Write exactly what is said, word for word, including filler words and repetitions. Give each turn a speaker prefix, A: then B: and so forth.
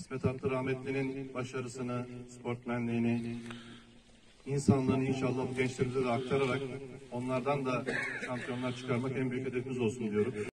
A: İsmet Abdurrahmetli'nin başarısını, sportmenliğini, insanlığını inşallah bu gençlerimize de aktararak onlardan da şampiyonlar çıkarmak en büyük hedefimiz olsun diyorum.